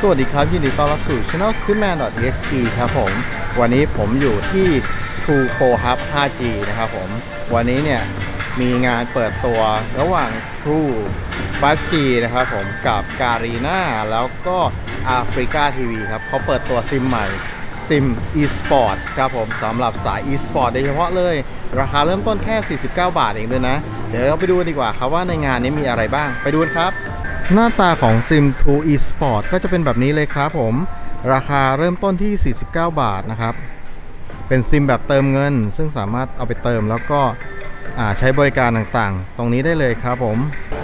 วัสดีครับยินดีต้อนรับสู่ Channel Scriptman.exe ครับผมวันนี้ผมอยู่ที่ True Pro Hub 5G นะครับผมวันนี้เนี่ยมีงานเปิดตัวระหว่าง True 5G นะครับผมกับ Garena แล้วก็ Africa TV ครับเขาเปิดตัวซิมใหม่ซิม eSports ครับผมสำหรับสาย eSports โดยเฉพาะเลยราคาเริ่มต้นแค่49 บาทเองด้วยนะเดี๋ยวเราไปดูดีกว่าครับว่าในงานนี้มีอะไรบ้างไปดูกันครับหน้าตาของซิม True eSport ก็จะเป็นแบบนี้เลยครับผมราคาเริ่มต้นที่49 บาทนะครับเป็นซิมแบบเติมเงินซึ่งสามารถเอาไปเติมแล้วก็ใช้บริการต่างๆตรงนี้ได้เลยครับผม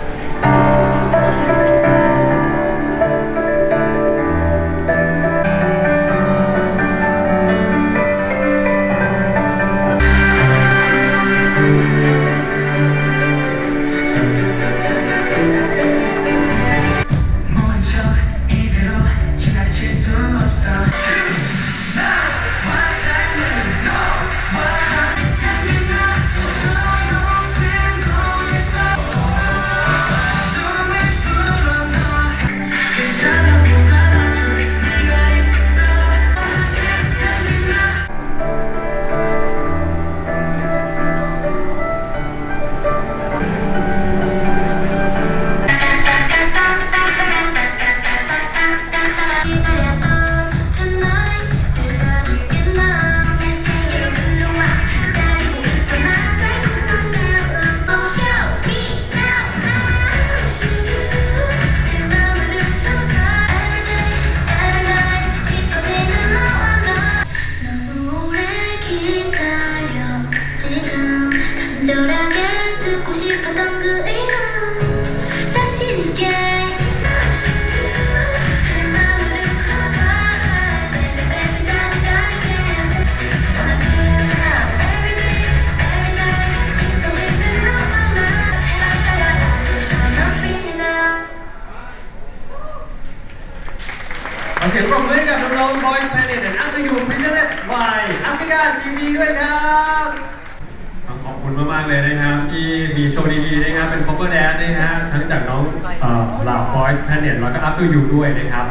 เสียงปรบมือให้กับน้องๆ Boys Planet and After You Presented by Africa TV ด้วยครับต้องขอบคุณมากๆเลยนะครับที่มีโชว์ดีๆนะครับเป็น cover dance นะฮะทั้งจากน้องเหล่า Boys Planet แล้วก็ After You ด้วยนะครับ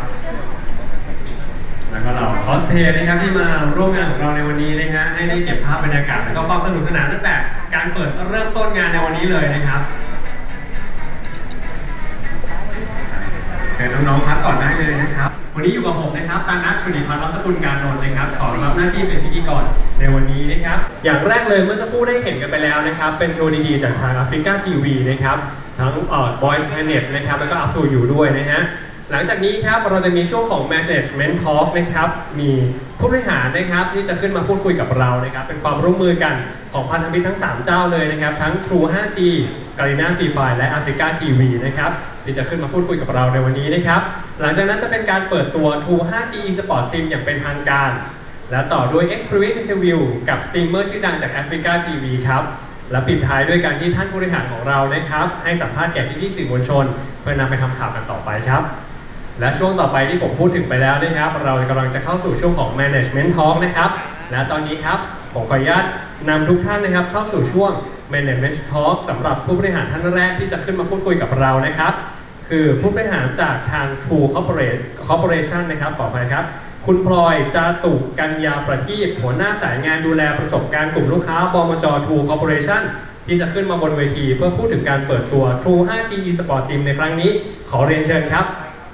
แล้วก็เหล่า cosplay นะครับที่มาร่วมงานของเราในวันนี้นะฮะให้ได้เก็บภาพบรรยากาศแล้วก็ความสนุกสนานตั้งแต่การเปิดเริ่มต้นงานในวันนี้เลยนะครับเชิญน้องๆพักก่อนได้เลยนะครับวันนี้อยู่กับผมนะครับตานัท สุริพันธ์ รัศกุล การนนท์นะครับขอรับหน้าที่เป็นพิธีกรในวันนี้นะครับอย่างแรกเลยเมื่อสักครู่ได้เห็นกันไปแล้วนะครับเป็นโชว์ดีๆจากทาง Africa TV นะครับทั้งBoys Planet นะครับแล้วก็ Up to You ด้วยนะฮะหลังจากนี้ครับเราจะมีช่วงของ Management Talk นะครับมีผู้บริหารนะครับที่จะขึ้นมาพูดคุยกับเรานะครับเป็นความร่วมมือกันของพันธมิตรทั้ง3เจ้าเลยนะครับทั้ง True 5G Garena Free Fire และ Africa TV นะครับที่จะขึ้นมาพูดคุยกับเราในวันนี้นะครับหลังจากนั้นจะเป็นการเปิดตัว True 5G eSport Sim อย่างเป็นทางการและต่อด้วย Experience Interview กับสตรีมเมอร์ชื่อดังจาก Africa TV ครับและปิดท้ายด้วยการที่ท่านผู้บริหารของเรานะครับให้สัมภาษณ์แก่พี่ๆสื่อมวลชนเพื่อนำไปทำข่าวกันต่อไปครับและช่วงต่อไปที่ผมพูดถึงไปแล้วนะครับเรากำลังจะเข้าสู่ช่วงของ Management Talk นะครับและตอนนี้ครับผมขออนุญาตนำทุกท่านนะครับเข้าสู่ช่วง Management Talk สำหรับผู้บริหารท่านแรกที่จะขึ้นมาพูดคุยกับเรานะครับคือผู้บริหารจากทาง True Corporation นะครับขออภัยครับคุณพลอยจาตุกัญญาประทีปหัวหน้าสายงานดูแลประสบการณ์กลุ่มลูกค้าบมจ True Corporation ที่จะขึ้นมาบนเวทีเพื่อพูดถึงการเปิดตัว True 5G eSport Sim ในครั้งนี้ขอเรียนเชิญครับ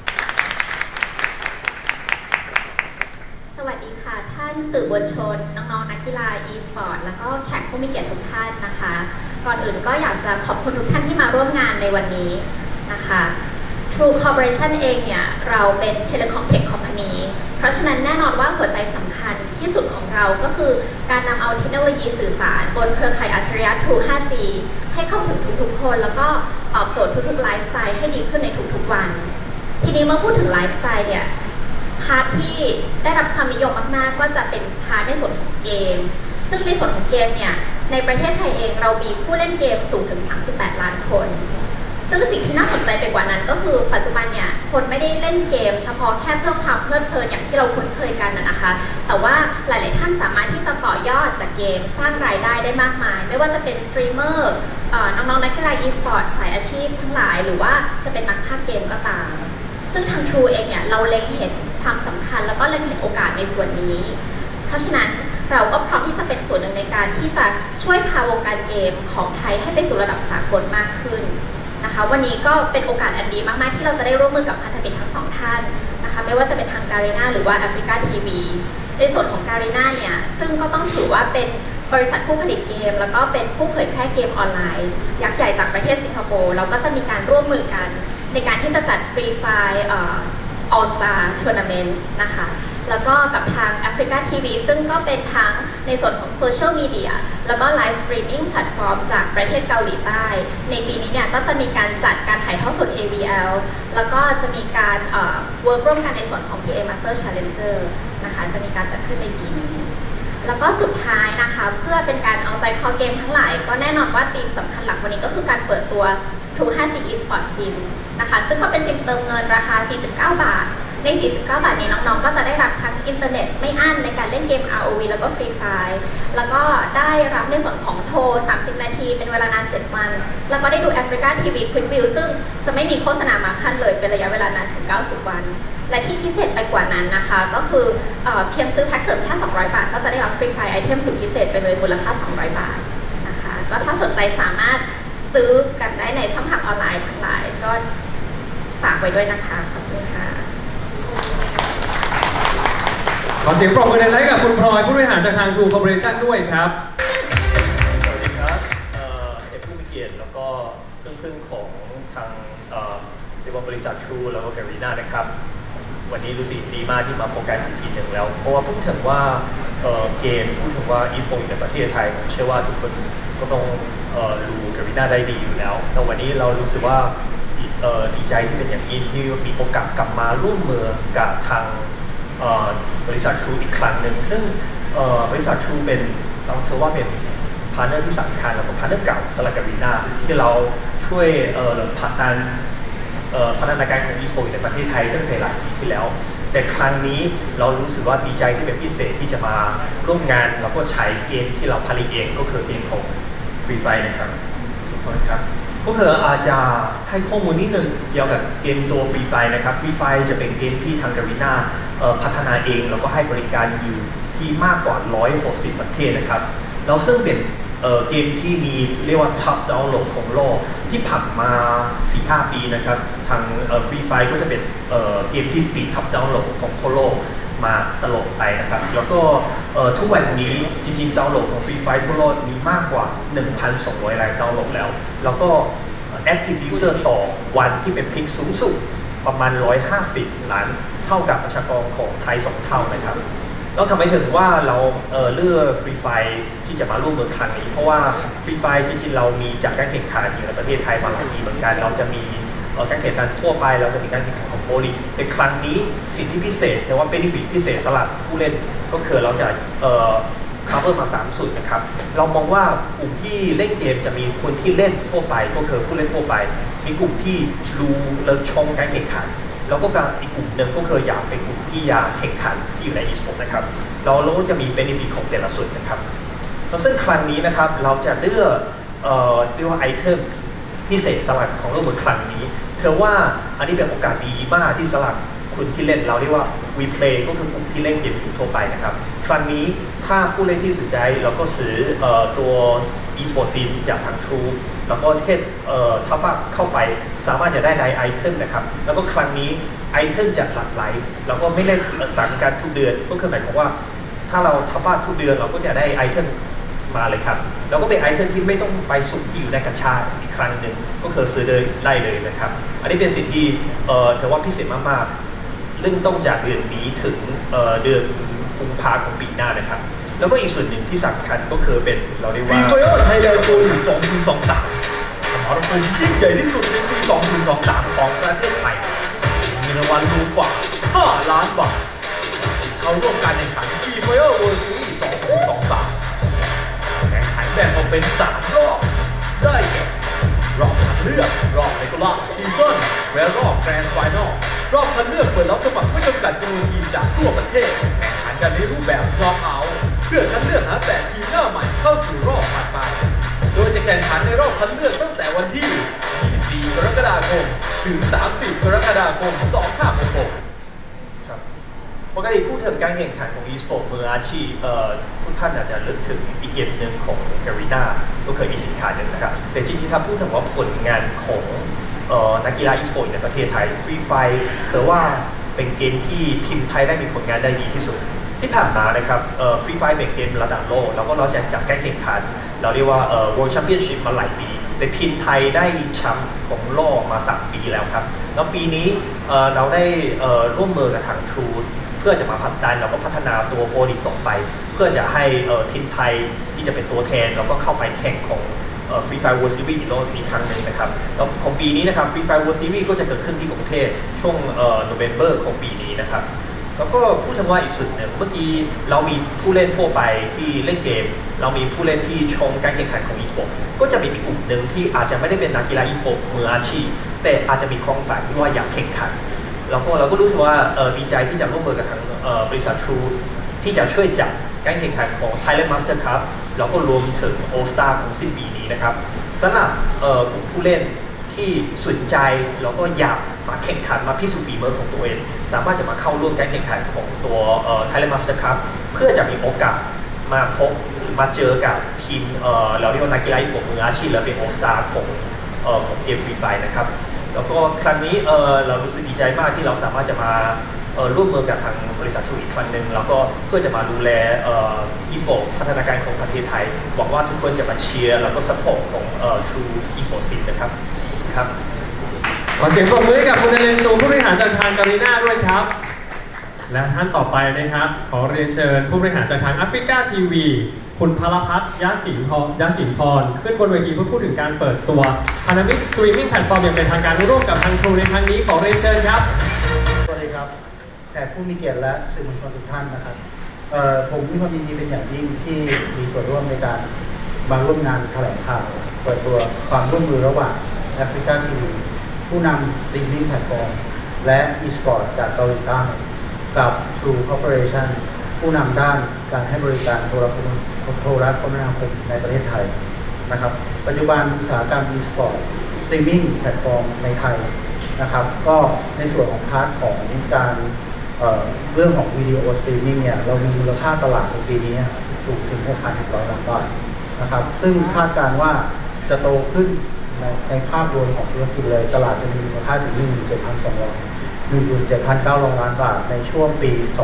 สื่อมวลชนน้องๆนักกีฬา e-sport แล้วก็แขกผู้มีเกียรติทุกท่านนะคะก่อนอื่นก็อยากจะขอบคุณทุกท่านที่มาร่วมงานในวันนี้นะคะ True Corporation เองเนี่ยเราเป็น Telecom Tech Company เพราะฉะนั้นแน่นอนว่าหัวใจสำคัญที่สุดของเราก็คือการนำเอาเทคโนโลยีสื่อสารบนเครือข่ายอัจฉริยะ True 5G ให้เข้าถึงทุกๆคนแล้วก็ตอบโจทย์ทุกๆไลฟ์สไตล์ให้ดีขึ้นในทุกๆวันทีนี้เมื่อพูดถึงไลฟ์สไตล์เนี่ยพาร์ทที่ได้รับความนิยมมากๆก็จะเป็นพาร์ทในส่วนของเกมซึ่งในส่วนของเกมเนี่ยในประเทศไทยเองเรามีผู้เล่นเกมสูงถึง38 ล้านคนซึ่งสิ่งที่น่าสนใจไปกว่านั้นก็คือปัจจุบันเนี่ยคนไม่ได้เล่นเกมเฉพาะแค่เพื่อความเพลิดเพลินอย่างที่เราคุ้นเคยกันนะคะแต่ว่าหลายๆท่านสามารถที่จะต่อยอดจากเกมสร้างรายได้ได้มากมายไม่ว่าจะเป็นสตรีมเมอร์น้องๆนักกีฬา e-sport สายอาชีพทั้งหลายหรือว่าจะเป็นนักพากย์เกมก็ตามซซึ่งทาง True เองเนี่ยเราเล็งเห็นความสำคัญแล้วก็เล็งเห็นโอกาสในส่วนนี้เพราะฉะนั้นเราก็พร้อมที่จะเป็นส่วนหนึ่งในการที่จะช่วยพาวงการเกมของไทยให้ไปสู่ระดับสากลมากขึ้นนะคะวันนี้ก็เป็นโอกาสอันดีมากๆที่เราจะได้ร่วมมือกับพันธมิตรทั้งสองท่านนะคะไม่ว่าจะเป็นทางการีนาหรือว่าแอฟริกาทีวีในส่วนของการีนาเนี่ยซึ่งก็ต้องถือว่าเป็นบริษัทผู้ผลิตเกมแล้วก็เป็นผู้เผยแพร่เกมออนไลน์ยักษ์ใหญ่จากประเทศสิงคโปร์เราก็จะมีการร่วมมือกันในการที่จะจัด Free Fire All Star Tournament นะคะแล้วก็กับทาง Africa TV ซึ่งก็เป็นทั้งในส่วนของโซเชียลมีเดียแล้วก็ไลฟ์สตรีมมิ่งแพลตฟอร์มจากประเทศเกาหลีใต้ในปีนี้เนี่ยก็จะมีการจัดการถ่ายทอดสด AVL แล้วก็จะมีการเวิร์กร่วมกันในส่วนของ PA Master Challenger นะคะจะมีการจัดขึ้นในปีนี้แล้วก็สุดท้ายนะคะเพื่อเป็นการเอาใจคอเกมทั้งหลายก็แน่นอนว่าธีมสำคัญหลักวันนี้ก็คือการเปิดตัว True 5G Esports Sim นะคะซึ่งก็เป็นซิมเติมเงินราคา49 บาทใน49 บาทนี้น้องๆก็จะได้รับทั้งอินเทอร์เน็ตไม่อั้นในการเล่นเกม ROV แล้วก็ Free Fire แล้วก็ได้รับในส่วนของโทร30 นาทีเป็นเวลานาน7 วันแล้วก็ได้ดู Africa TV Quick View ซึ่งจะไม่มีโฆษณามาขั้นเลยเป็นระยะเวลานานถึง90 วันและที่พิเศษไปกว่านั้นนะคะก็คือเพียงซื้อแพ็กเสริมแค่200 บาทก็จะได้รับ Free Fire ไอเทมสุดพิเศษไปเลยมูลค่า200 บาทนะคะก็ถ้าสนใจสามารถซื้อกันได้ในช่องทางออนไลน์ทั้งหลายก็ฝากไว้ด้วยนะคะขอบคุณค่ะขอเสียงปรบมือดังๆให้กับคุณพลอยผู้บริหารจากทาง True Corporation ด้วยครับสวัสดีครับเอกผู้มีเกียรติแล้วก็เพื่อนๆของทางเรียกว่าบริษัท True แล้วก็ Garena นะครับวันนี้รู้สึกดีมากที่มาพบกันอีกทีหนึ่งแล้วเพราะว่าพูดถึงว่าเกมพูดถึงว่า e-sport ในประเทศไทยผมเชื่อว่าทุกคนก็ต้องรู้ Garena ได้ดีอยู่แล้วแต่วันนี้เรารู้สึกว่าดีใจที่เป็นอย่างยิ่งที่มีโอกาสกลับมาร่วมมือกับทางบริษัท True อีกครั้งหนึ่งซึ่งบริษัท True เป็นเราถือว่าเป็นพาร์ทเนอร์ที่สำคัญแล้วก็พาร์ทเนอร์เก่าสำหรับการีนาที่เราช่วยผลักดันพัฒนาการของ e-sport ในประเทศไทยตั้งแต่หลายปีที่แล้วแต่ครั้งนี้เรารู้สึกว่าดีใจที่เป็นพิเศษที่จะมาร่วมงานแล้วก็ใช้เกมที่เราผลิตเองก็คือเกมของ Free Fire นะครับขอโทษครับพวกเธออาจจะให้ข้อมูลนิดนึงเกี่ยวกับเกมตัว Free Fire นะครับ Free Fire จะเป็นเกมที่ทางการีนาพัฒนาเองแล้วก็ให้บริการอยู่ที่มากกว่า160ประเทศนะครับแล้วซึ่งเป็นเกมที่มีเรียกว่า Top Download ของโลกที่ผ่านมา 4-5 ปีนะครับทางFree Fire ก็จะเป็นเกมที่ติด Top Download ของทั่วโลกมาตลอดไปนะครับแล้วก็ทุกวันนี้จริงๆดาวน์โหลดของ Free Fire ทั่วโลกมีมากกว่า 1,200 ล้านดาวน์โหลดแล้วก็ Active User ต่อวันที่เป็นพีคสูงสุดประมาณ150 ล้านเท่ากับประชากรของไทย2 เท่านะครับแล้วทำไมถึงว่าเราเลือก Free Fire ที่จะมาร่วมมือครั้งนี้เพราะว่า Free Fire จริงๆเรามีจากการแข่งขันอยู่ในประเทศไทยมาหลายปีเหมือนกันเราจะมีการแข่งขันทั่วไปเราจะมีการแข่งขันของโปรลีกในครั้งนี้สิ่งที่พิเศษแต่ว่าเป็นพิเศษสำหรับผู้เล่นก็คือเราจะcover มา3 สุดนะครับเรามองว่ากลุ่มที่เล่นเกมจะมีคนที่เล่นทั่วไปก็คือผู้เล่นทั่วไปมีกลุ่มที่รู้และชมการแข่งขันแล้วก็อีกกลุ่มหนึ่งก็คืออยากเป็นกลุ่มที่อยากแข่งขันที่อยู่ใน e-sport นะครับเราก็จะมี benefit ของแต่ละส่วนนะครับแล้วซึ่งครั้งนี้นะครับเราจะเรียกว่าไอเทมพิเศษสำหรับของโลกบนครั้งนี้เธอว่าอันนี้เป็นโอกาสดีมากที่สำหรับคุณที่เล่นเราเรียกว่า WePlay ก็คือกลุ่มที่เล่นเกมทั่วไปนะครับครั้งนี้ถ้าผู้เล่นที่สนใจเราก็ซื้อตัว e-sport sim จากทาง True แล้วก็แค่ท็อปอัพเข้าไปสามารถจะได้ไอเทมนะครับแล้วก็ครั้งนี้ไอเทมจะหลากหลายแล้วก็ไม่ได้สั่งกันทุกเดือนก็คือหมายความว่าถ้าเราท็อปอัพทุกเดือนเราก็จะได้ไอเทมมาเลยครับแล้วก็เป็นไอเทมที่ไม่ต้องไปสุ่มที่อยู่ในกระชาอีกครั้งหนึ่งก็คือซื้อได้เลยนะครับอันนี้เป็นสิ่งที่ถือว่าพิเศษมากๆเรื่องต้องจากเดือนนี้ถึงเดือนกุมภาพันธ์ของปีหน้านะครับแล้วก็อีกส่วนหนึ่งที่สำคัญก็คือเป็นเราเรียกว่า Free Fire Thailand Pro League 2023 สมรภูมิยิ่งใหญ่ที่สุดในปี 2023 ของประเทศไทยมีรางวัลรวมกว่า 5 ล้านบาทเข้าร่วมการแข่งขัน Free Fire World Series 2023 แข่งขันแบ่งออกเป็น 3 รอบได้แก่รอบคัดเลือกรอบ Regular Season และรอบ Grand Final รอบคัดเลือกเปิดรับสมัครไม่จำกัดจำนวนทีมจากทั่วประเทศแข่งขันกันในรูปแบบ Knockout เพื่อคัดเลือกหา8 ทีมหน้าใหม่เข้าสู่รอบถัดไปโดยจะแข่งขันขันในรอบคัดเลือกตั้งแต่วันที่ 24 กรกฎาคม ถึง 30 กรกฎาคม 2566 ครับปกติพูดถึงการแข่งขันของ e-sport มืออาชีพทุกท่านอาจจะนึกถึงอีกเกมหนึ่งของ Garena ก็เคยมีสินค้าหนึ่งนะครับแต่จริงๆถ้าพูดถึงว่าผลงานของนักกีฬา e-sport ในประเทศไทย Free Fire ถือว่าเป็นเกมที่ทีมไทยได้มีผลงานได้ดีที่สุดที่ผ่านมานะครับFree Fire เป็นเกมระดับโลกแล้วก็เราจะจัดการแข่งขันเราเรียกว่าWorld Championship มาหลายปีแต่ทีมไทยได้แชมป์ของโลกมา3 ปีแล้วครับแล้วปีนี้เราได้ร่วมมือกับทาง True เพื่อจะมาพัฒนาแล้วก็พัฒนาตัวโปรดิกต่อไปเพื่อจะให้ทีมไทยที่จะเป็นตัวแทนแล้วก็เข้าไปแข่งของFree Fire World Series อีกครั้งหนึ่งนะครับแล้วของปีนี้นะครับ Free Fire World Series ก็จะเกิดขึ้นที่กรุงเทพช่วงNovember ของปีนี้นะครับแล้วก็พูดถึงว่าอีกสุดหนึ่งเมื่อกี้เรามีผู้เล่นทั่วไปที่เล่นเกมเรามีผู้เล่นที่ชมการแข่งขันของ e-sport ก็จะมีอีกกลุ่มหนึ่งที่อาจจะไม่ได้เป็นนักกีฬา e-sport มืออาชีพแต่อาจจะมีความฝันที่ว่าอยากแข่งขันแล้วก็เราก็รู้สึกว่าดีใจที่จะร่วมมือกับทางบริษัท True ที่จะช่วยจัดการแข่งขันของ Thailand Master Cup แล้วก็รวมถึง All Star ของสิ้นปีนี้นะครับสำหรับกลุ่มผู้เล่นที่สนใจแล้วก็อยากมาแข่งขันมาพิสูจน์ฝีมือของตัวเองสามารถจะมาเข้าร่วมการแข่งขันของตัว Thailand Master Cup เพื่อจะมีโอกาสมาพบมาเจอกับทีมเราเรียกว่านักกีฬา e-sport มืออาชีพและเป็น All Star ของเกม Free Fire นะครับแล้วก็ครั้งนี้เรารู้สึกดีใจมากที่เราสามารถจะมาร่วมมือกับทางบริษัท True อีกครั้งหนึ่งแล้วก็เพื่อจะมาดูแลe-sport พัฒนาการของประเทศไทยหวังว่าทุกคนจะมาเชียร์แล้วก็ซัพพอร์ตของTrue e-sport scene นะครับครับขอเสียงปรบมือให้กับคุณนเรนทร์ผู้บริหารจากทางGarenaด้วยครับและท่านต่อไปนะครับขอเรียนเชิญผู้บริหารจากทางแอฟริกาทีวีคุณพลพัฒน์ยะสินพรขึ้นบนเวทีเพื่อพูดถึงการเปิดตัว Panamic Streaming Platform อย่างเป็นทางการร่วมกับทาง True ในครั้งนี้ขอเรียนเชิญครับสวัสดีครับแขกผู้มีเกียรติและสื่อมวลชนทุกท่านนะครับผมมีความยินดีเป็นอย่างยิ่งที่มีส่วนร่วมในการมาร่วมงานแถลงข่าวเปิดตัวความร่วมมือระหว่างแอฟริกาทีวีผู้นำสตรีมมิ่งแพลตฟอร์มและ e-sport จากเกาหลีใต้กับ True Corporation ผู้นำด้านการให้บริการโทรคมนาคมในประเทศไทยนะครับปัจจุบันอุตสาหกรรม e-sport สตรีมมิ่งแพลตฟอร์มในไทยนะครับก็ในส่วนของพาร์ทของการเรื่องของวิดีโอสตรีมมิ่งเนี่ยเรามีมูลค่าตลาดในปีนี้สูงถึง 6,100 ล้านบาทนะครับซึ่งคาดการณ์ว่าจะโตขึ้นในภาพรวมของธุรกิจเลยตลาดจะมีมูลค่าถึง 17,900 ล้านบาทในช่วงปี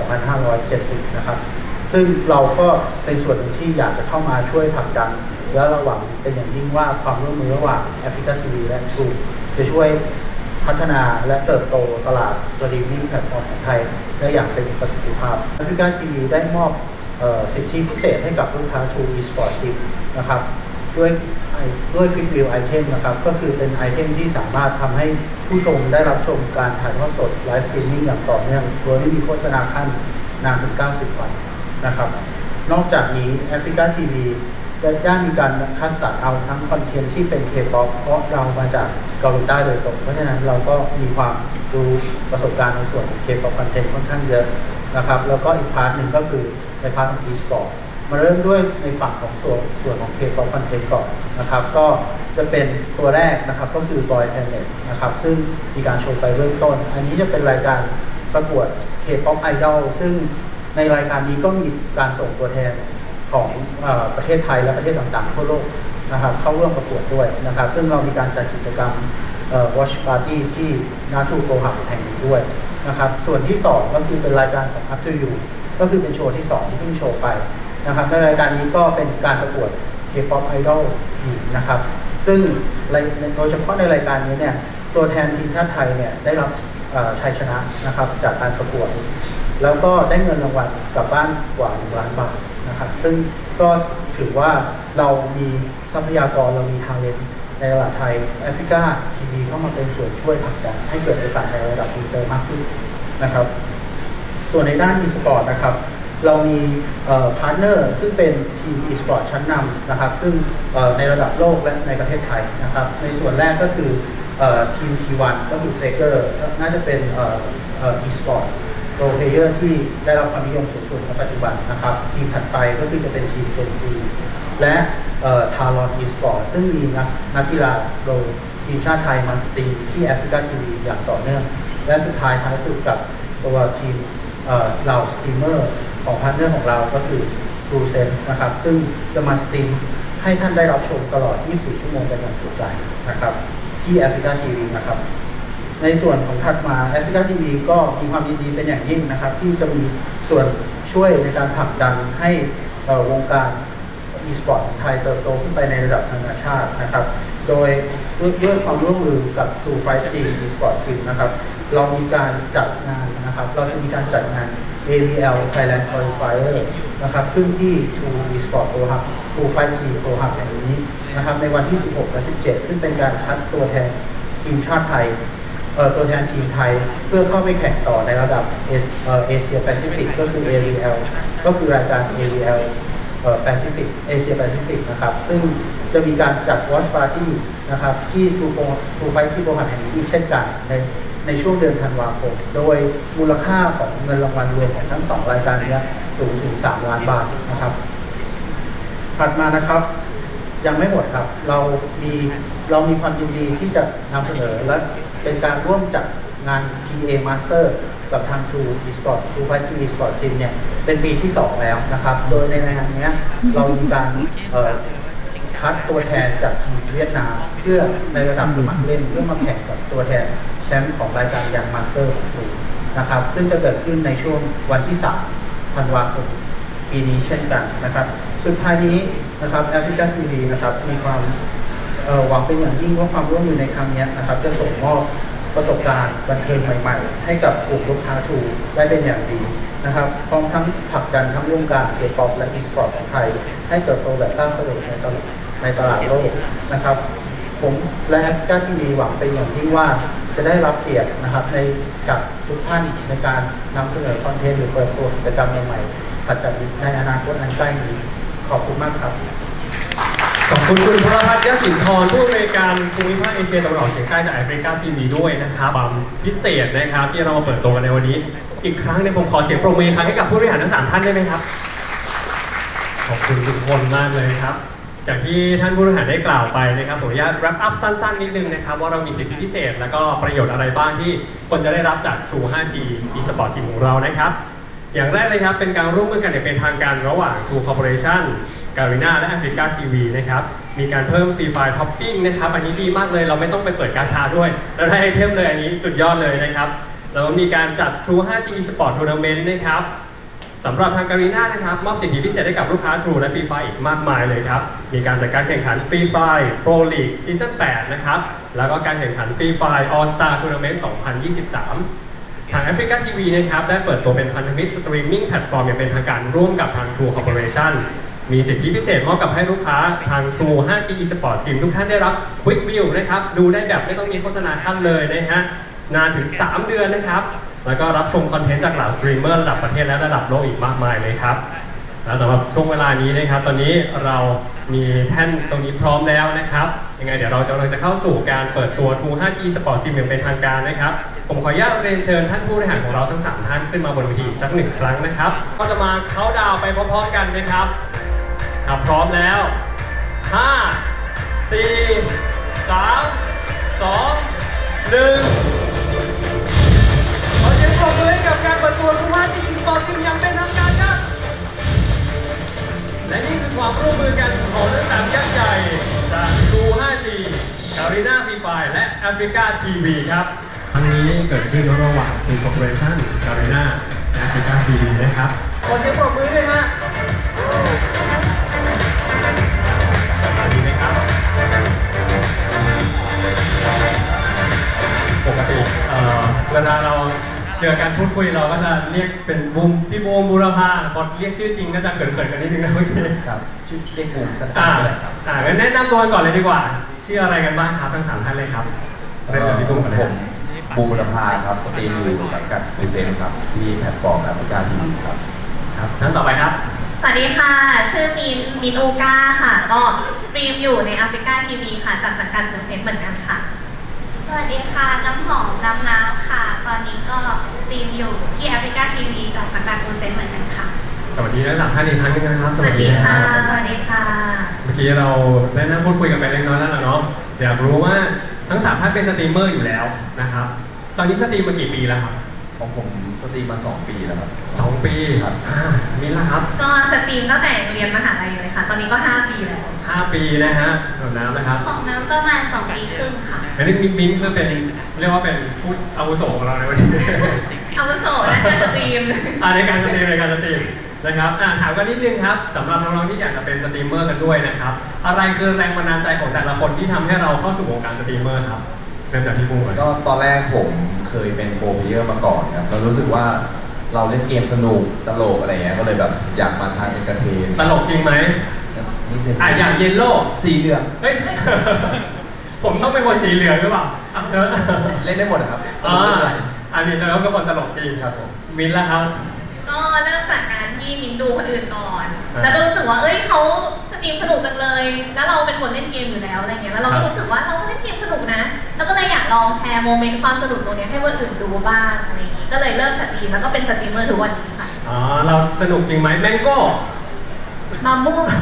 2570 นะครับซึ่งเราก็เป็นส่วนหนึ่งที่อยากจะเข้ามาช่วยผลักดันและระหว่างเป็นอย่างยิ่งว่าความร่วมมือระหว่างแอฟริกาทีวีและ True จะช่วยพัฒนาและเติบโตตลาดสตรีมมิ่งแพลตฟอร์มของไทยได้อย่างเต็มประสิทธิภาพแอฟริกาทีวีได้มอบสิทธิพิเศษให้กับลูกค้า True eSports นะครับด้วย Quick View Item นะครับก็คือเป็นไอเทมที่สามารถทำให้ผู้ชมได้รับชมการถ่ายทอดสดไลฟ์สตรีมมิ่งอย่างต่อเนื่องโดยไม่มีโฆษณาขั้นนานถึง 90 วันนะครับนอกจากนี้แอฟริกาทีวีได้มีการคัดสรรเอาทั้งคอนเทนต์ที่เป็น K-POP เพราะเรามาจากเกาหลีใต้โดยตรงเพราะฉะนั้นเราก็มีความรู้ประสบการณ์ในส่วนของ K-POP คอนเทนต์ค่อนข้างเยอะนะครับแล้วก็อีกพาร์ทหนึ่งก็คือในพาร์ทของ e-sport มาเริ่มด้วยในฝั่งของส่วนของ K-POP คอนเทนต์ก่อนนะครับก็จะเป็นตัวแรกนะครับก็คือ Boy Planet นะครับซึ่งมีการโชว์ไปเริ่มต้นอันนี้จะเป็นรายการประกวด K-POP Idol ซึ่งในรายการนี้ก็มีการส่งตัวแทนของประเทศไทยและประเทศต่างๆทั่วโลกนะครับเข้าร่วมประกวดด้วยนะครับซึ่งเรามีการจัดกิจกรรมWatch Party ที่นาทูโกหับแห่งนี้ด้วยนะครับส่วนที่2ก็คือเป็นรายการของ After You ก็คือเป็นโชว์ที่2ที่เพิ่งโชว์ไปนะครับในรายการนี้ก็เป็นการประกวด K-POP Idol อีกนะครับซึ่งโดยเฉพาะในรายการนี้เนี่ยตัวแทนทีมชาติไทยเนี่ยได้รับชัยชนะนะครับจากการประกวดแล้วก็ได้เงินรางวัลกลับบ้านกว่า1 ล้านบาทนะครับซึ่งก็ถือว่าเรามีทรัพยากรเรามีทางเลนในตลาดไทยแอฟริกาทีวีเข้ามาเป็นส่วนช่วยผลักดันให้เกิดโอกาสในระดับอินเตอร์มากขึ้นนะครับส่วนในด้าน e-sport นะครับเรามีพาร์ทเนอร์ซึ่งเป็นทีม e-sport ชั้นนำนะครับซึ่งในระดับโลกและในประเทศไทยนะครับในส่วนแรกก็คือทีม T1 ก็คือ Faker น่าจะเป็นe-sport โรเพเยอร์ที่ได้รับความนิยมสูงสุดในปัจจุบันนะครับทีมถัดไปก็คือจะเป็นทีม Gen G และทารอนอีสปอร์ตซึ่งมีนักกีฬาโดยทีมชาติไทยมาสตรีมที่แอฟริกาทีวีอย่างต่อเนื่องและสุดท้ายสุดกับตัวทีมเหล่าสตรีมเมอร์ของพาร์ทเนอร์ของเราก็คือ Blue Sense นะครับซึ่งจะมาสตรีมให้ท่านได้รับชมตลอด 24 ชั่วโมงกันอย่างจุใจนะครับที่แอฟริกาทีวีนะครับในส่วนของถัดมาแอฟริกาทีวีก็มีความยินดีเป็นอย่างยิ่งนะครับที่จะมีส่วนช่วยในการผลักดันให้วงการ e-sport ของไทยเติบโตขึ้นไปในระดับนานาชาตินะครับโดยด้วยความร่วมมือกับ True 5G e-sport Sim นะครับเรามีการจัดงานนะครับเราจะมีการจัดงาน AVL Thailand Qualifier นะครับขึ้นที่ True e-sport Pro Hub True 5G Pro Hub แห่งนี้นะครับในวันที่ 16 และ 17 ซึ่งเป็นการคัดตัวแทนทีมชาติไทยตัวแทนทีมไทยเพื่อเข้าไปแข่งต่อในระดับเอเชียแปซิฟิกก็คือ AVL ก็คือรายการ AVL Pacific Asia Pacific นะครับซึ่งจะมีการจัด Watch Party นะครับที่ True 5G Pro Hub แห่งนี้อีกเช่นกันในช่วงเดือนธันวาคมโดยมูลค่าของเงินรางวัลรวมของทั้ง2รายการนี้สูงถึง3 ล้านบาทนะครับถัดมานะครับยังไม่หมดครับเรามีความยินดีที่จะนำเสนอและเป็นการร่วมจัดงาน TA Master กับทาง True e-sport True 5G e-sport Sim เนี่ยเป็นปีที่2แล้วนะครับโดยในงานนี้เรามีการคัดตัวแทนจากทีมเวียดนามเพื่อในระดับสมัครเล่นเพื่อมาแข่งกับตัวแทนแชมป์ของรายการยังมาสเตอร์ของ True นะครับซึ่งจะเกิดขึ้นในช่วงวันที่3 ธันวาคมปีนี้เช่นกันนะครับสุดท้ายนี้นะครับแอฟริกาทีวีนะครับมีความหวังเป็นอย่างยิ่งว่าความร่วมมือในครั้งนี้นะครับจะส่งมอบประสบการณ์บันเทิงใหม่ๆให้กับกลุ่มลูกค้า True ได้เป็นอย่างดีนะครับพร้อมทั้งผลักดันทั้งวงการ K-POP และ e-sport ของไทยให้เติบโตแบบก้าวกระโดดในตลาดโลกนะครับผมและแอฟริกาทีวีหวังเป็นอย่างยิ่งว่าจะได้รับเกียรตินะครับในกับทุกท่านในการนำเสนอคอนเทนต์หรือเปิดตัวกิจกรรมใหม่ๆถัดจากในอนาคตอันใกล้นี้ขอบคุณมากครับขอบคุณคุณพลพัฒน์ยศินทร์ผู้อำนวยการภูมิภาคเอเชียตะวันออกเฉียงใต้จากแอฟริกาทีวีด้วยนะครับความพิเศษนะครับที่เรามาเปิดตัวกันในวันนี้อีกครั้งเนี่ยผมขอเสียงปรบมือครั้งให้กับผู้บริหารทั้ง3ท่านได้ไหมครับขอบคุณทุกคนมากเลยครับจากที่ท่านผู้บริหารได้กล่าวไปนะครับผมอยาก wrap up สั้นๆนิดนึงนะครับว่าเรามีสิทธิพิเศษและก็ประโยชน์อะไรบ้างที่คนจะได้รับจาก True 5G e-sport Sim ของเรานะครับอย่างแรกเลยครับเป็นการร่วมมือกันอย่างเป็นทางการระหว่าง True Corporation Garena และ Africa TV นะครับมีการเพิ่มฟรีไฟล์ท็อปปิ้งนะครับอันนี้ดีมากเลยเราไม่ต้องไปเปิดกาชาด้วยเราได้ไอเทมเลยอันนี้สุดยอดเลยนะครับแล้วมีการจัด True 5G e-sport Tournament นะครับสำหรับทาง Garena นะครับมอบสิทธิพิเศษให้กับลูกค้า True และฟรีไฟล์อีกมากมายเลยครับมีการจัดการแข่งขันฟรีไฟล์ Pro League Season 8นะครับแล้วก็การแข่งขันฟรีไฟล์ All Star Tournament 2023ทาง Africa TV นะครับได้เปิดตัวเป็นพันธมิตรสตรีมมิ่งแพลตฟอร์มอย่างเป็นทางการร่วมกับทาง True Corporation มีสิทธิพิเศษมอบกับให้ลูกค้าทาง True 5G e-sport Sim ทุกท่านได้รับ Quick View นะครับดูได้แบบไม่ต้องมีโฆษณาขั้นเลยนะฮะนานถึง3 เดือนนะครับแล้วก็รับชมคอนเทนต์จากเหล่าสตรีมเมอร์ระดับประเทศและระดับโลกอีกมากมายเลยครับแล้วสำหรับช่วงเวลานี้นะครับตอนนี้เรามีแท่นตรงนี้พร้อมแล้วนะครับยังไงเดี๋ยวเรากำลังจะเข้าสู่การเปิดตัว True 5G e-sport Sim อย่างเป็นทางการนะครับผมขออนุญาตเรียนเชิญท่านผู้บริหารของเราทั้ง3ท่านขึ้นมาบนเวทีอีกสัก1 ครั้งนะครับก็จะมาเค้าท์ดาวน์ไปพร้อมๆกันนะครับพร้อมแล้ว5 4 3 2 1ขอเสียงปรบมือให้กับการเปิดตัว True 5G e-sport Sim อย่างเป็นทางการครับและนี่คือความร่วมมือกันของทั้ง3ยักษ์ใหญ่จาก True 5G Garena Free Fire และ Africa TV ครับครั้งนี้เกิดขึ้นระหว่าง True Corporation Garena และ Africa TV นะครับขอเสียงปรบมือด้วยฮะดีไหมครับปกติเวลาเราเจอการพูดคุยเราก็จะเรียกเป็นบูมพี่บูมบูรพาพอเรียกชื่อจริงก็จะเขินๆกันนิดนึงนะเมื่อกี้ครับชื่อเรียกบูมสั้นๆเลยครับงั้นแนะนำตัวก่อนเลยดีกว่าชื่ออะไรกันบ้างครับทั้ง3ท่านเลยครับเริ่มจากพี่ตุ้มก่อนเลยผมบูรพาครับสตรีมอยู่สังกัดฟูเซนครับที่แพลตฟอร์ม Africa TV ครับท่านต่อไปครับสวัสดีค่ะชื่อมินโอก้าค่ะก็สตรีมอยู่ใน Africa TV ค่ะจากสังกัดฟูเซนเหมือนกันค่ะสวัสดีค่ะน้ำหอมน้ำค่ะตอนนี้ก็สตรีมอยู่ที่แอฟริกาทีวีจากสังกัดโอเซนเหมือนกันค่ะสวัสดีทั้ง3ท่านอีกครั้งนึงนะครับสวัสดีค่ะสวัสดีค่ะเมื่อกี้เราได้นั่งพูดคุยกันไปเล็กน้อยแล้วเนาะอยากรู้ว่าทั้ง3ท่านเป็นสตรีมเมอร์อยู่แล้วนะครับตอนนี้สตรีมมากี่ปีแล้วครับของผมสตรีมมา2 ปีแล้วครับ 2 ปีครับมิ้นท์ล่ะครับก็สตรีมตั้งแต่เรียนมหาลัยเลยค่ะตอนนี้ก็5 ปีแล้ว 5 ปีนะฮะส่วนน้ำนะครับของน้ำประมาณ2 ปีครึ่งค่ะอันนี้มิ้นท์ก็เป็นเรียกว่าเป็นผู้อาวุโสของเราในวันนี้อาวุโสในการสตรีมในการสตรีมนะครับถามกันนิดนึงครับสำหรับน้องๆที่อยากจะเป็นสตรีมเมอร์กันด้วยนะครับอะไรคือแรงบันดาลใจของแต่ละคนที่ทำให้เราเข้าสู่วงการสตรีมเมอร์ครับเริ่มจากพี่ปูก่อนก็ตอนแรกผมเคยเป็นโปรเพลเยอร์มาก่อนครับเรารู้สึกว่าเราเล่นเกมสนุกตลกอะไรเงี้ยก็เลยแบบอยากมาทางเอนเตอร์เทนตลกจริงไหมนิดนึงอย่างเยลโล่สีเหลืองเฮ้ยผมต้องเป็นคนสีเหลืองหรือเปล่าเล่นได้หมดครับอันนี้จะเป็นคนตลกจริงครับผมมิ้นท์ล่ะครับก็เริ่มจากการที่มิ้นดูคนอื่นก่อนแล้วก็รู้สึกว่าเขาสตรีมสนุกจังเลยแล้วเราเป็นคนเล่นเกมอยู่แล้วอะไรเงี้ยแล้วเราก็รู้สึกว่าเราก็เล่นเกมสนุกนะแล้วก็เลยอยากลองแชร์โมเมนต์ความสนุกตรงนี้ให้คนอื่นดูบ้างอะไรอย่างงี้ก็เลยเริ่มสตรีมแล้วก็เป็นสตรีมเมอร์ทุกวันนี้ค่ะเราสนุกจริงไหมแมงโก้มาม่วง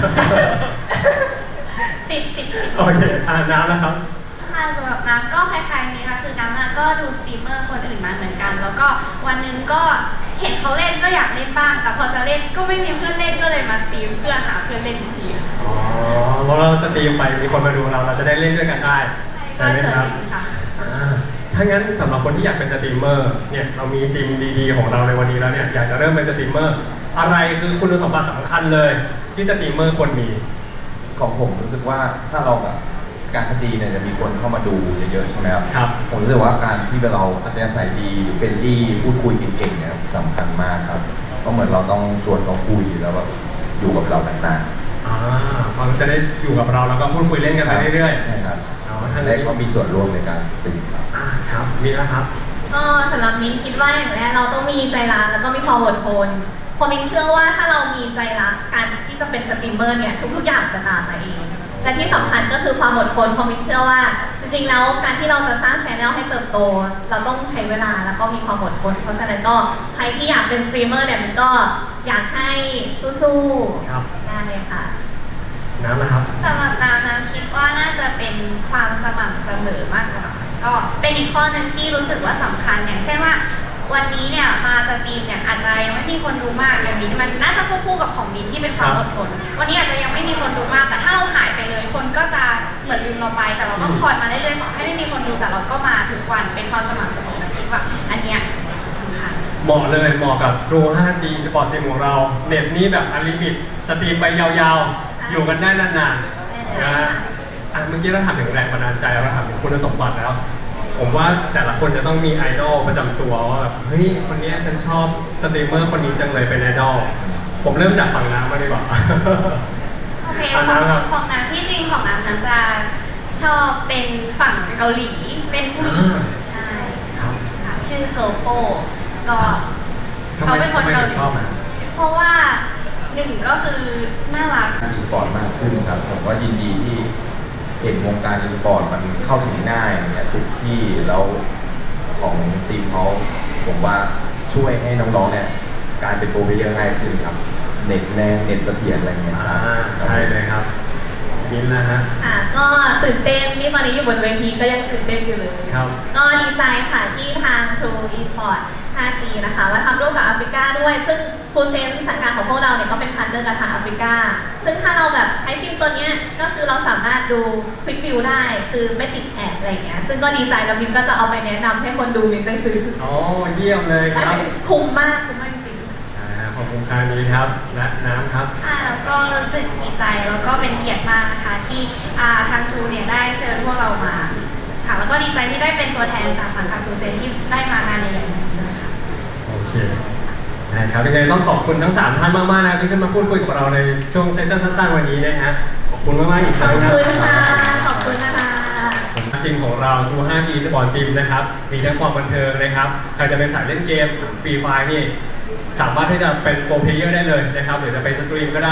ติดโอเคน้ำนะครับค่ะสำหรับน้ำก็คล้ายๆมีค่ะคือน้ำก็ดูสตรีมเมอร์คนอื่นมาเหมือนกันแล้วก็วันนึงก็เห็นเขาเล่นก็อยากเล่นบ้างแต่พอจะเล่นก็ไม่มีเพื่อนเล่นก็เลยมาสตรีมเพื่อหาเพื่อนเล่นทีพอเราสตรีมไปมีคนมาดูเราจะได้เล่นด้วยกันได้ใช่ไหมครับถ้างั้นสำหรับคนที่อยากเป็นสตรีมเมอร์เนี่ยเรามีซิมดีๆของเราในวันนี้แล้วเนี่ยอยากจะเริ่มเป็นสตรีมเมอร์อะไรคือคุณสมบัติสำคัญเลยที่สตรีมเมอร์ควรมีของผมรู้สึกว่าถ้าเราแบบการสตรีมเนี่ยจะมีคนเข้ามาดูเยอะๆใช่ไหมครับผมรู้สึกว่าการที่เราอาจจะใส่ดีเฟรนลี่พูดคุยเก่งๆเนี่ยสำคัญมากครับเพราะเหมือนเราต้องชวนเขาคุยแล้วแบบอยู่กับเรานานพอจะได้อยู่กับเราแล้วก็พูดคุยเล่นกันไปเรื่อยๆใช่ครับได้เขามีส่วนร่วมในการสตรีมครับมีแล้วครับก็สำหรับมิ้นคิดว่าอย่างแรกเราต้องมีใจรักแล้วก็มีความอดทนพอมิ้นเชื่อว่าถ้าเรามีใจรักการที่จะเป็นสตรีมเมอร์เนี่ยทุกๆอย่างจะตามมาเองและที่สำคัญก็คือความอดทนเพราะมิ้นเชื่อว่าจริงๆแล้วการที่เราจะสร้างช่องให้เติบโตเราต้องใช้เวลาแล้วก็มีความอดทนเพราะฉะนั้นก็ใครที่อยากเป็นสตรีมเมอร์เนี่ยมันก็อยากให้สู้ๆครับใช่ค่ะน้ำนะครับสำหรับน้ำคิดว่าน่าจะเป็นความสม่ำเสมอมากกว่าก็เป็นอีกข้อหนึ่งที่รู้สึกว่าสำคัญอย่างเช่นว่าวันนี้เนี่ยมาสตรีมเนี่ยอาจจะยังไม่มีคนดูมากอย่างมิ้นมันน่าจะควบคู่กับของมิ้นที่เป็นความอดทนวันนี้อาจจะยังไม่มีคนดูมากแต่ถ้าเราหายไปเลยคนก็จะเหมือนลืมเราไปแต่เราต้องคอยมาเรื่อยๆต่อให้ไม่มีคนดูแต่เราก็มาทุกวันเป็นความสม่ำเสมอคิดว่าอันเนี้ยสำคัญเหมาะเลยเหมาะกับ True 5G Sport Sim ของเราเน็ตนี้แบบอันลิมิตสตรีมไปยาวๆอยู่กันได้นานๆนะเมื่อกี้เราถามถึงแรงบันดาลใจเราถามถึงคุณสมบัติแล้วผมว่าแต่ละคนจะต้องมีไอดอลประจำตัวว่าแบบเฮ้ยคนนี้ฉันชอบสตรีมเมอร์คนนี้จังเลยเป็นไอดอลผมเริ่มจากฝั่งน้ำมาดีกว่าโอเคของน้ำที่จริงของน้ำจะชอบเป็นฝั่งเกาหลีเป็นผู้หญิงใช่ชื่อเกิร์ลโปก็เขาเป็นคนเกาหลีเพราะว่าหนึ่งก็คือน่ารักอีสปอร์ตมากขึ้นครับผมก็ยินดีที่เห็นวงการอีสปอร์ตมันเข้าถึงง่ายอย่างเงี้ยทุกที่แล้วของซีมเขาผมว่าช่วยให้น้องๆเนี่ยการเป็นโปรเพลเยอร์ง่ายขึ้นครับเน็ตแรงเน็ตเสถียรอะไรเงี้ยใช่เลยครับมิ้นนะฮะก็ตื่นเต้นนี่ตอนนี้อยู่บนเวทีก็ยังตื่นเต้นอยู่เลยครับก็ดีใจค่ะที่ทาง True Esport 5G นะคะมาทำร่วมกับแอฟริกาด้วยซึ่งโปรเซนต์สังกัดของพวกเราเนี่ยก็เป็นพาร์ทเนอร์กับทางแอฟริกาซึ่งถ้าเราแบบใช้ซิมตัวนี้ก็คือเราสามารถดูควิกวิวได้คือไม่ติดแอดอะไรเงี้ยซึ่งก็ดีใจแล้วมินก็จะเอาไปแนะนำให้คนดูมินไปซื้อเยี่ยมเลยครับคุ้มมากจริงขอบคุณครั้งนี้ครับและน้ำครับแล้วก็รู้สึกดีใจแล้วก็เป็นเกียรติมากนะคะที่ทางทูเนี่ยได้เชิญพวกเรามาค่ะแล้วก็ดีใจที่ได้เป็นตัวแทนจากสังกัดทูเซนที่ได้มางานในอย่างนี้นะคะโอเคนะครับยังไงต้องขอบคุณทั้ง3ท่านมากๆนะที่ขึ้นมาพูดคุยกับเราในช่วงเซสชั่นสั้นๆวันนี้นะฮะขอบคุณมากๆอีกครั้งนะขอบคุณค่ะขอบคุณนะคะซิมของเรา True 5G Sport Sim นะครับมีทั้งความบันเทิงนะครับใครจะเป็นสายเล่นเกมฟรีไฟล์นี่สามารถที่จะเป็นโปรเพลเยอร์ได้เลยนะครับหรือจะไปสตรีมก็ได้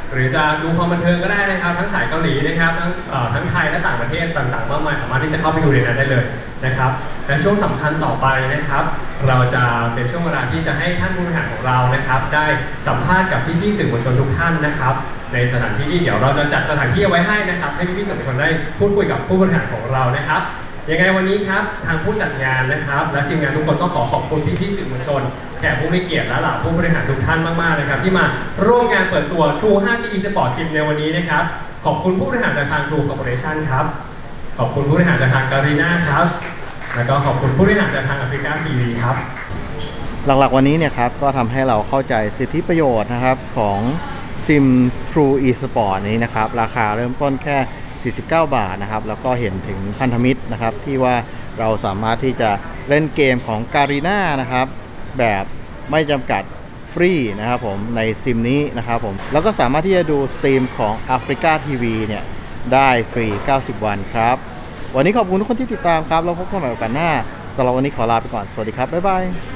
หรือจะดูความบันเทิงก็ได้นะครับทั้งสายเกาหลีนะครับทั้งไทยและต่างประเทศต่างๆมากมายสามารถที่จะเข้าไปดูในนั้นได้เลยนะครับและช่วงสำคัญต่อไปนะครับเราจะเป็นช่วงเวลาที่จะให้ท่านผู้บริหารของเรานะครับได้สัมภาษณ์กับพี่ๆสื่อมวลชนทุกท่านนะครับในสถานที่ที่เดี๋ยวเราจะจัดสถานที่เอาไว้ให้นะครับให้พี่ๆสื่อมวลชนได้พูดคุยกับผู้บริหารของเรานะครับยังไงวันนี้ครับทางผู้จัดงานนะครับและทีมงานทุกคนต้องขอบคุณพี่ๆสื่อมวลชนแขกผู้มีเกียรติและเหล่าผู้บริหารทุกท่านมากๆนะครับที่มาร่วมงานเปิดตัว True 5G Esport Sim ในวันนี้นะครับขอบคุณผู้บริหารจากทาง True Corporation ครับขอบคุณผู้บริหารจากทาง Garena ครับแล้วก็ขอบคุณผู้บริหารจากทาง Africa TV ครับหลักๆวันนี้เนี่ยครับก็ทำให้เราเข้าใจสิทธิประโยชน์นะครับของซิม True Esport นี้นะครับราคาเริ่มต้นแค่49 บาทนะครับแล้วก็เห็นถึงพันธมิตรนะครับที่ว่าเราสามารถที่จะเล่นเกมของ Garena นะครับแบบไม่จำกัดฟรีนะครับผมในซิมนี้นะครับผมแล้วก็สามารถที่จะดูสตรีมของ Africa TV เนี่ยได้ฟรี90 วันครับวันนี้ขอบคุณทุกคนที่ติดตามครับแล้วพบกันใหม่โอกาสหน้าสำหรับวันนี้ขอลาไปก่อนสวัสดีครับบ๊ายบาย